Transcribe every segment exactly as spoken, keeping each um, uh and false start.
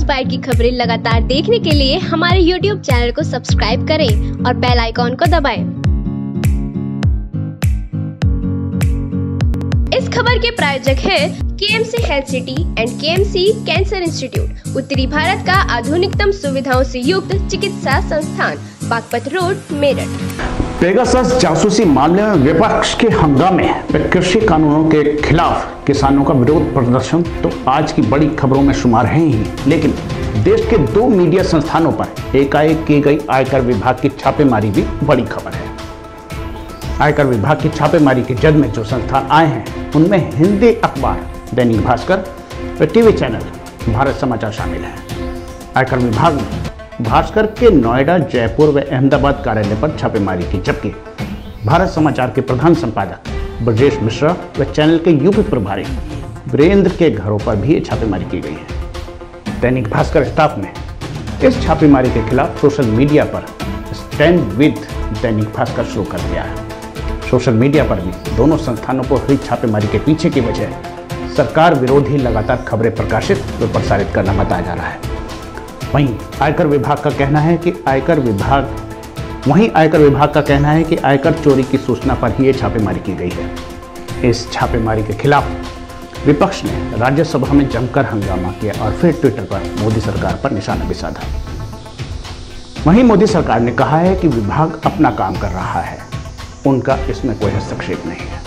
First bite की खबरें लगातार देखने के लिए हमारे यूट्यूब चैनल को सब्सक्राइब करें और बेल आइकॉन को दबाएं। इस खबर के प्रायोजक है KMC health city and KMC cancer institute, उत्तरी भारत का आधुनिकतम सुविधाओं से युक्त चिकित्सा संस्थान, बागपत रोड, मेरठ। पेगासस जासूसी मामले में विपक्ष के हंगामे व कृषि कानूनों के खिलाफ किसानों का विरोध प्रदर्शन तो आज की बड़ी खबरों में शुमार है ही, लेकिन देश के दो मीडिया संस्थानों पर एकाएक की गई आयकर विभाग की छापेमारी भी बड़ी खबर है। आयकर विभाग की छापेमारी की जद में जो संस्थान आए हैं उनमें हिंदी अखबार दैनिक भास्कर व टीवी चैनल भारत समाचार शामिल है। आयकर विभाग ने भास्कर के नोएडा, जयपुर व अहमदाबाद कार्यालय पर छापेमारी की, जबकि भारत समाचार के प्रधान संपादक ब्रजेश मिश्रा व चैनल के यूपी प्रभारी वीरेंद्र के घरों पर भी छापेमारी की गई है। दैनिक भास्कर स्टाफ ने इस छापेमारी के खिलाफ सोशल मीडिया पर स्टैंड विद दैनिक भास्कर शुरू कर दिया है। सोशल मीडिया पर भी दोनों संस्थानों को हुई छापेमारी के पीछे की वजह सरकार विरोधी लगातार खबरें प्रकाशित व प्रसारित करना बताया जा रहा है। वहीं आयकर विभाग का कहना है कि आयकर विभाग वहीं आयकर विभाग का कहना है कि आयकर चोरी की सूचना पर ही ये छापेमारी की गई है। इस छापेमारी के खिलाफ विपक्ष ने राज्यसभा में जमकर हंगामा किया और फिर ट्विटर पर मोदी सरकार पर निशाना भी साधा। वहीं मोदी सरकार ने कहा है कि विभाग अपना काम कर रहा है, उनका इसमें कोई हस्तक्षेप नहीं है।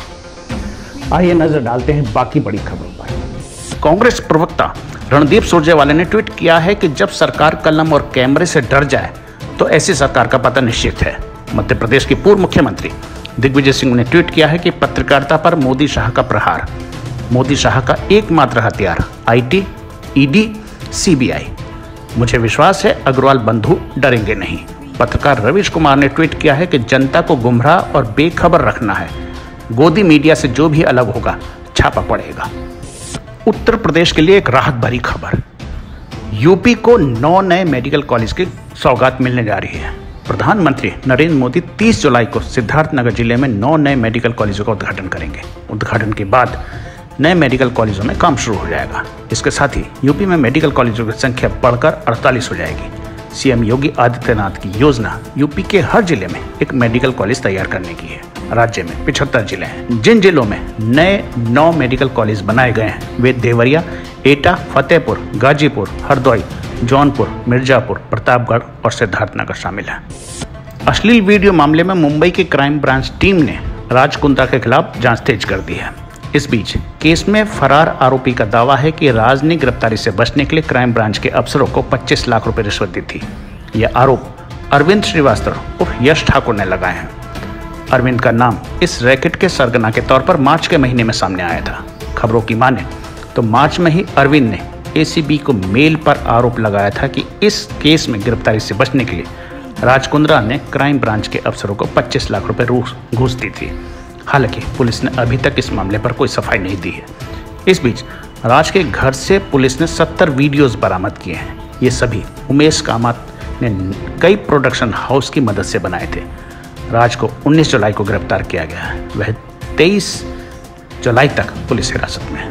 आइए नजर डालते हैं बाकी बड़ी खबरों पर। कांग्रेस प्रवक्ता रणदीप सुरजेवाला ने ट्वीट किया है कि जब सरकार कलम और कैमरे से डर जाए तो ऐसी सरकार का पतन निश्चित है। मध्य प्रदेश के पूर्व मुख्यमंत्री दिग्विजय सिंह ने ट्वीट किया है कि पत्रकारिता पर मोदी शाह का प्रहार, मोदी शाह का एकमात्र हथियार आईटी, ईडी, सीबीआई। मुझे विश्वास है अग्रवाल बंधु डरेंगे नहीं। पत्रकार रवीश कुमार ने ट्वीट किया है कि जनता को गुमराह और बेखबर रखना है, गोदी मीडिया से जो भी अलग होगा छापा पड़ेगा। उत्तर प्रदेश के लिए एक राहत भरी खबर, यूपी को नौ नए मेडिकल कॉलेज की सौगात मिलने जा रही है। प्रधानमंत्री नरेंद्र मोदी तीस जुलाई को सिद्धार्थनगर जिले में नौ नए मेडिकल कॉलेजों का उद्घाटन करेंगे। उद्घाटन के बाद नए मेडिकल कॉलेजों में काम शुरू हो जाएगा। इसके साथ ही यूपी में मेडिकल कॉलेजों की संख्या बढ़कर अड़तालीस हो जाएगी। सीएम योगी आदित्यनाथ की योजना यूपी के हर जिले में एक मेडिकल कॉलेज तैयार करने की है। राज्य में पिछहत्तर जिले हैं। जिन जिलों में नए नौ मेडिकल कॉलेज बनाए गए हैं वे देवरिया, एटा, फतेहपुर, गाजीपुर, हरदोई, जौनपुर, मिर्जापुर, प्रतापगढ़ और सिद्धार्थनगर शामिल हैं। अश्लील वीडियो मामले में मुंबई की क्राइम ब्रांच टीम ने राज कुंद्रा के खिलाफ जांच तेज कर दी है। इस बीच केस में फरार आरोपी का दावा है कि राज ने गिरफ्तारी से बचने के लिए क्राइम ब्रांच के अफसरों को पच्चीस लाख रुपए रिश्वत दी थी। यह आरोप अरविंद श्रीवास्तव उर्फ यश ठाकुर ने लगाए हैं। अरविंद का नाम इस रैकेट के सरगना के तौर पर मार्च के महीने में सामने आया था। खबरों की माने तो मार्च में ही अरविंद ने एसीबी को मेल पर आरोप लगाया था कि इस केस में गिरफ्तारी से बचने के लिए राज कुंद्रा ने क्राइम ब्रांच के अफसरों को पच्चीस लाख रुपए घूस दी थी। हालांकि पुलिस ने अभी तक इस मामले पर कोई सफाई नहीं दी है। इस बीच राज के घर से पुलिस ने सत्तर वीडियोस बरामद किए हैं। ये सभी उमेश कामत ने कई प्रोडक्शन हाउस की मदद से बनाए थे। राज को उन्नीस जुलाई को गिरफ्तार किया गया है। वह तेईस जुलाई तक पुलिस हिरासत में है।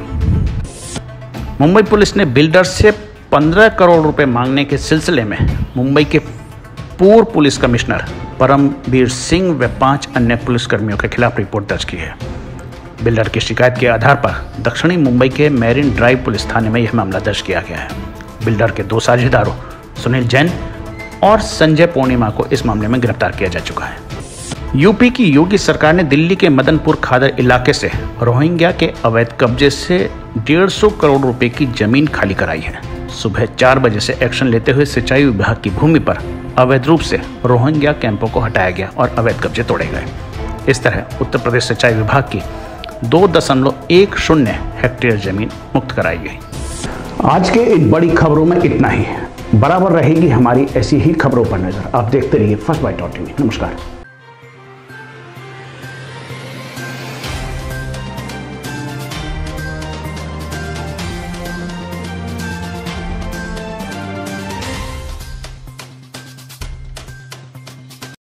मुंबई पुलिस ने बिल्डर से पंद्रह करोड़ रुपए मांगने के सिलसिले में मुंबई के पूर्व पुलिस कमिश्नर परमवीर सिंह व पांच अन्य पुलिसकर्मियों के खिलाफ रिपोर्ट दर्ज की है। बिल्डर की शिकायत के आधार पर दक्षिणी मुंबई के मैरिन ड्राइव पुलिस थाने में यह मामला दर्ज किया गया है। बिल्डर के दो साझेदारों सुनील जैन और संजय पूर्णिमा को इस मामले में गिरफ्तार किया जा चुका है। यूपी की योगी सरकार ने दिल्ली के मदनपुर खादर इलाके से रोहिंग्या के अवैध कब्जे से डेढ़ सौ करोड़ रुपए की जमीन खाली कराई है। सुबह चार बजे से एक्शन लेते हुए सिंचाई विभाग की भूमि पर अवैध रूप से रोहिंग्या कैंपों को हटाया गया और अवैध कब्जे तोड़े गए। इस तरह उत्तर प्रदेश सिंचाई विभाग की दो दशमलव एक शून्य हेक्टेयर जमीन मुक्त कराई गई। आज के इन बड़ी खबरों में इतना ही। बराबर रहेगी हमारी ऐसी ही खबरों पर नजर। आप देखते रहिए फर्स्ट बाइट डॉट टीवी। नमस्कार।